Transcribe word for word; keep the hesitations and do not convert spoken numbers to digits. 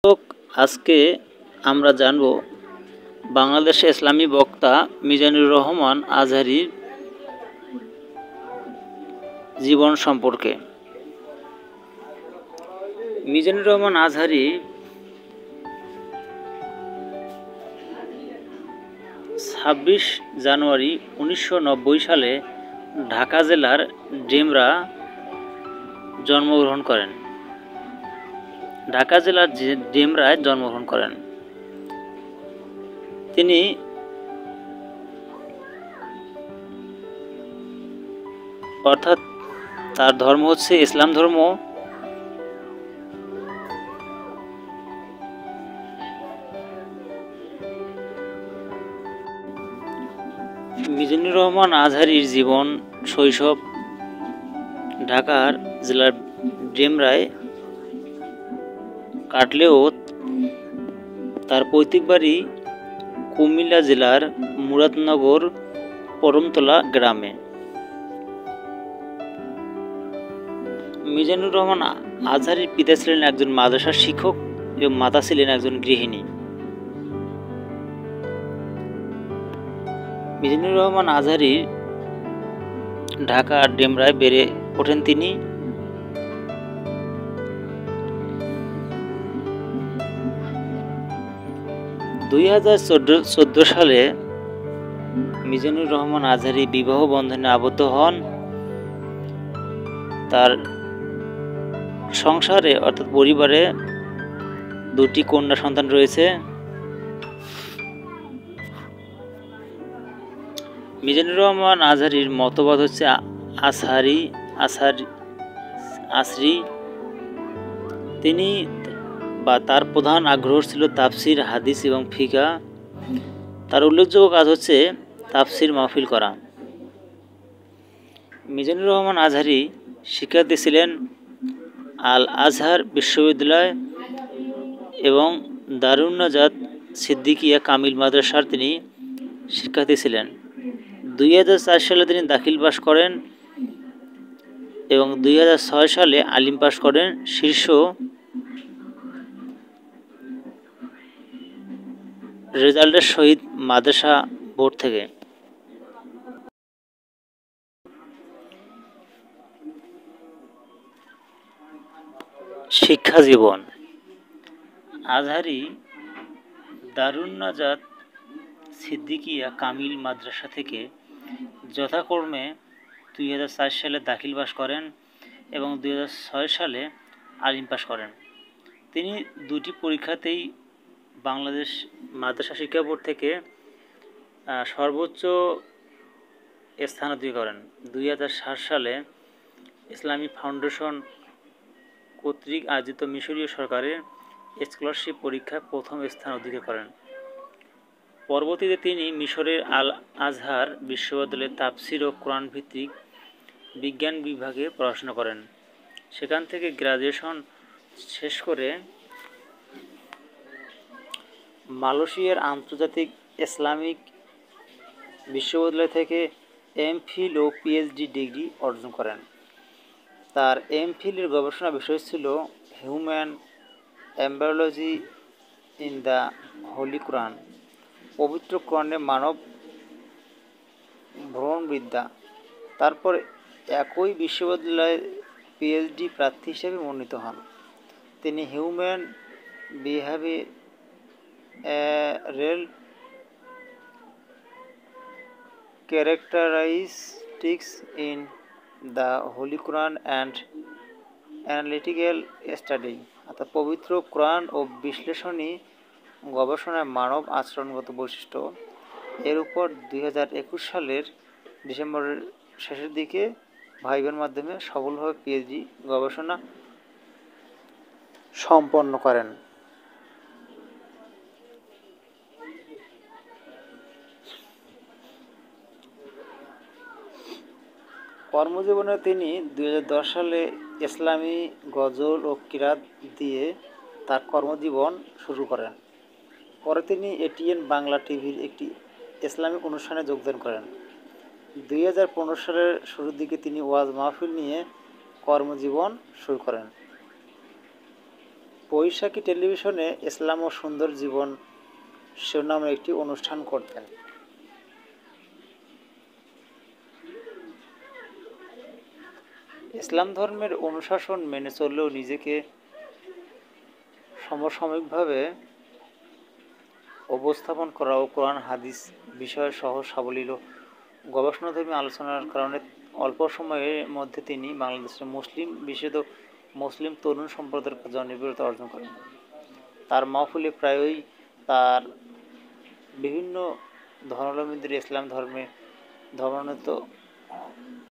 দর্শক, আজকে আমরা জানব বাংলাদেশে ইসলামী বক্তা মিজানুর রহমান আজহারীর জীবন সম্পর্কে। মিজানুর রহমান আজহারী ছাব্বিশ জানুয়ারি উনিশশো নব্বই সালে ঢাকা জেলার ডেমরা জন্মগ্রহণ করেন। ঢাকা জেলার ডেমরায় জন্মগ্রহণ করেন। তিনি অর্থাৎ তার ধর্ম হচ্ছে ইসলাম ধর্ম। মিজানুর রহমান আজহারীর জীবন শৈশব ঢাকার জেলার ডেমরায় কাটলেও তার পৈতৃক বাড়ি কুমিল্লা জেলার মুরাদনগর পরমতলা গ্রামে। মিজানুর রহমান আজহারীর পিতা ছিলেন একজন মাদ্রাসার শিক্ষক এবং মাতা ছিলেন একজন গৃহিণী। মিজানুর রহমান আজহারী ঢাকার ডেমরায় বেড়ে ওঠেন। তিনি দুই হাজার চোদ্দ সালে মিজানুর রহমান আজহারী বিবাহ বন্ধনে আবদ্ধ হন। তার সংসারে অর্থাৎ পরিবারে দুটি কন্যা সন্তান রয়েছে। মিজানুর রহমান আজহারীর মতবাদ হচ্ছে আজহারি আজহারি আসরি। তিনি বা তার প্রধান আগ্রহ ছিল তাফসির, হাদিস এবং ফিকহ। তার উল্লেখযোগ্য কাজ হচ্ছে তাফসির মাহফিল করা। মিজানুর রহমান আজহারী শিক্ষার্থী ছিলেন আল আজহার বিশ্ববিদ্যালয় এবং দারুন নাজাত সিদ্দিকিয়া কামিল মাদ্রাসার তিনি শিক্ষার্থী ছিলেন। দুই হাজার চার সালে তিনি দাখিল পাশ করেন এবং দুই হাজার ছয় সালে আলিম পাশ করেন শীর্ষ রেজাল্টের সহিত মাদ্রাসা বোর্ড থেকে। শিক্ষা জীবন। আজহারী দারুন নাজাত সিদ্দিকিয়া কামিল মাদ্রাসা থেকে যথাক্রমে দুই হাজার চার সালে দাখিল পাশ করেন এবং দুই হাজার ছয় সালে আলিম পাশ করেন। তিনি দুটি পরীক্ষাতেই বাংলাদেশ মাদ্রাসা শিক্ষা বোর্ড থেকে সর্বোচ্চ স্থান অধিকার করেন। দুই হাজার সাত সালে ইসলামী ফাউন্ডেশন কর্তৃক আয়োজিত মিশরীয় সরকারের স্কলারশিপ পরীক্ষায় প্রথম স্থান অধিকার করেন। পরবর্তীতে তিনি মিশরের আল আজহার বিশ্ববিদ্যালয়ে তাফসির ও কোরআন ভিত্তিক বিজ্ঞান বিভাগে পড়াশোনা করেন। সেখান থেকে গ্র্যাজুয়েশন শেষ করে মালয়েশিয়ার আন্তর্জাতিক ইসলামিক বিশ্ববিদ্যালয় থেকে এমফিল ও পিএইচডি ডিগ্রি অর্জন করেন। তার এমফিলের গবেষণা বিষয় ছিল human embryology in the holy Quran, পবিত্র কোরআনে মানব ভ্রূণবিদ্যা। তারপর একই বিশ্ববিদ্যালয়ে পিএইচডি প্রার্থী হিসেবে মনোনীত হন। তিনি human behavioural characteristics in the holy Quran and analytical study, অর্থাৎ পবিত্র কোরআন ও বিশ্লেষণী গবেষণায় মানব আচরণগত বৈশিষ্ট্য এর উপর দুই হাজার একুশ সালের ডিসেম্বরের শেষের দিকে ভাইবার মাধ্যমে সফলভাবে পিএইচডি গবেষণা সম্পন্ন করেন। কর্মজীবনে তিনি দুই হাজার দশ সালে ইসলামী গজল ও কিরাত দিয়ে তার কর্মজীবন শুরু করেন। পরে তিনি এটিএন বাংলা টিভির একটি ইসলামিক অনুষ্ঠানে যোগদান করেন। দুই হাজার পনেরো সালের শুরুর দিকে তিনি ওয়াজ মাহফিল নিয়ে কর্মজীবন শুরু করেন। বৈশাখী টেলিভিশনে ইসলাম ও সুন্দর জীবন শিরোনামে একটি অনুষ্ঠান করতেন। ইসলাম ধর্মের অনুশাসন মেনে চললেও নিজেকে সমসাময়িকভাবে উপস্থাপন করা ও কোরআন হাদিস বিষয়ে সহজ সাবলীল ও গবেষণাধর্মী আলোচনার কারণে অল্প সময়ের মধ্যে তিনি বাংলাদেশের মুসলিম বিশেষত মুসলিম তরুণ সম্প্রদায়ের কাছে জনপ্রিয়তা অর্জন করেন। তার মাহফিলে প্রায়ই তার বিভিন্ন ধর্মাবলম্বীদের ইসলাম ধর্মে ধর্মান্বিত